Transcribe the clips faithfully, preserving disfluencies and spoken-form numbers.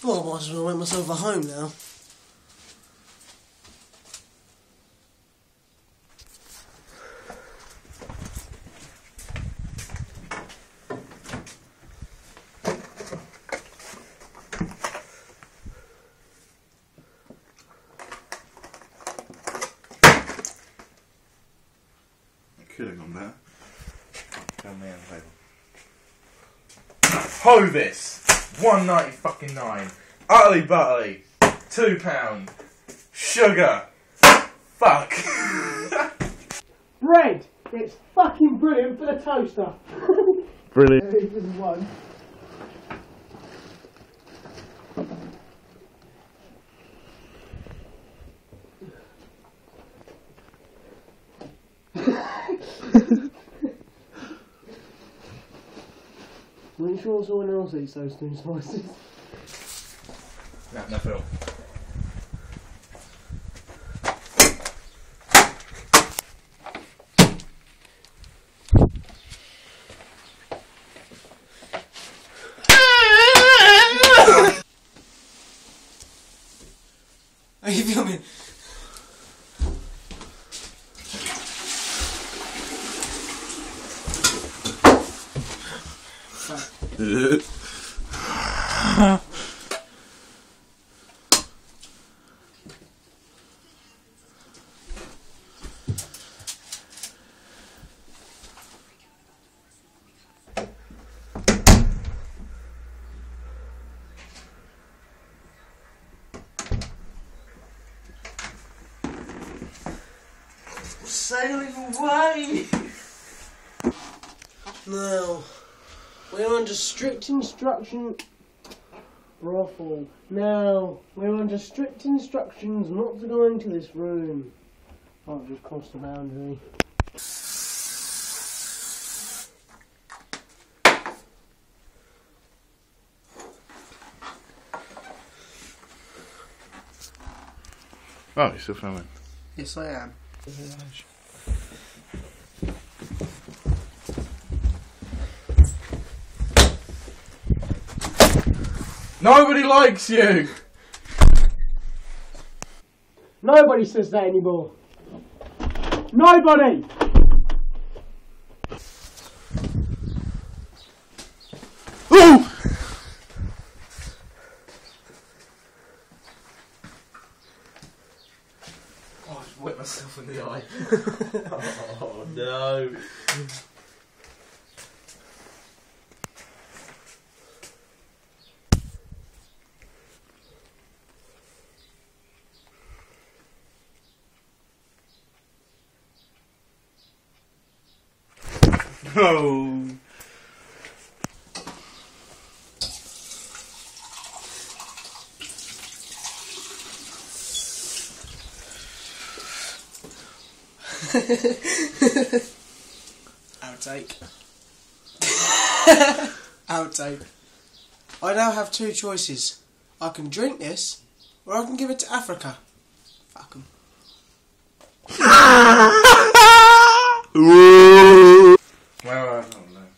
Well, I might as well make myself a home now. Could have gone better. Come here, table. Hovis, one ninety fucking nine. Utterly butterly, two pound. Sugar, fuck. Bread, it's fucking brilliant for the toaster. Brilliant. This is one. Make sure someone else eats those two slices. No, no, Phil. Are you filming? Sailing away! Now, we're under strict instruction. Brothel. Now, we're under strict instructions not to go into this room. I've just crossed the boundary. Oh, you're still filming? Yes, I am. Nobody likes you! Nobody says that anymore. Nobody! Ooh! Oh, I just whipped myself in the eye. Oh no. No. Outtake. Outtake. I now have two choices. I can drink this, or I can give it to Africa. Fuck 'em. Well, I don't know.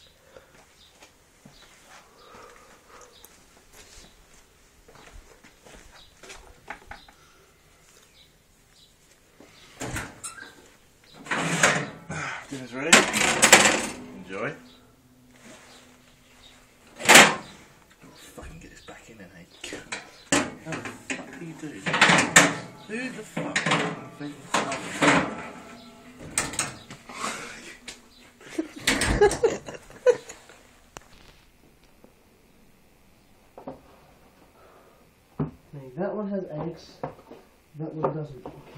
Dinner's ready. Enjoy. Oh, fucking get this back in then, hey. How the fuck do you do that? Who the fuck do you think? That one has eggs, that one doesn't.